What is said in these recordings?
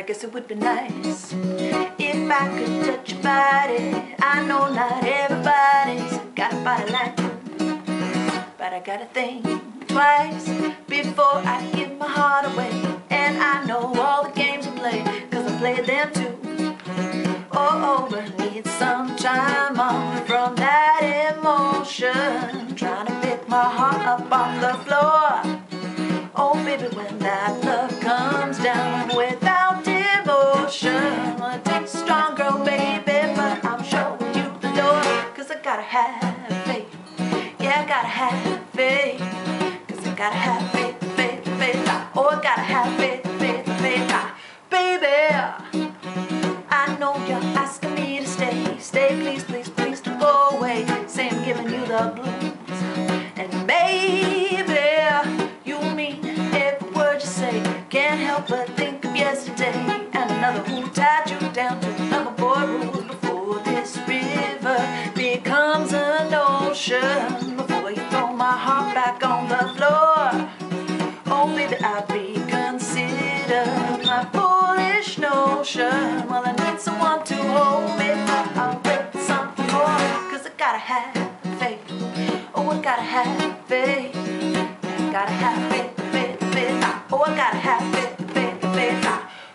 guess it would be nice if I could touch your body. I know not everybody's got a body like you, but I gotta think twice before I give my heart away. And I know all the games you play, 'cause I played them too. Oh, but need some time off from that emotion, trying to pick my heart up off the floor. Oh baby, when that love comes down without devotion, well, it takes a strong girl, baby, but I'm showing you the door. 'Cause I gotta have faith, yeah, I gotta have faith. 'Cause I gotta have faith, faith, faith. Oh, I gotta have faith, faith, faith. Baby, I know you're asking me to stay. Stay, please, please, please, don't go away. Say I'm giving you the blues, and maybe you mean every word you say. Can't help but think of yesterday and another who tied you down to loverboy rules. Before this river becomes an ocean, before you throw my heart back on the floor. Oh baby, I reconsider my foolish notion. Well, I need someone to hold me, but I'll wait for something more. 'Cause I gotta have faith, oh I gotta have faith. I gotta have faith, faith, faith. Oh, I gotta have faith, faith, faith.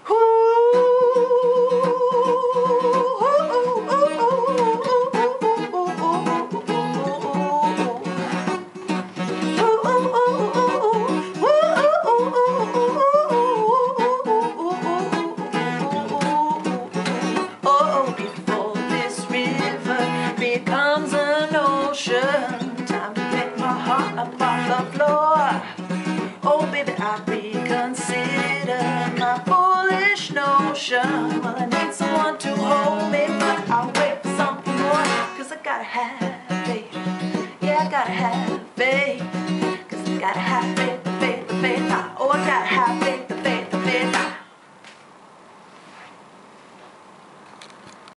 Oh, before this river becomes an ocean, time to pick my heart up off the floor. Oh baby, I reconsider my foolish notion. Well, I need someone to hold me, but I'll wait for something more. 'Cause I gotta have faith, yeah, I gotta have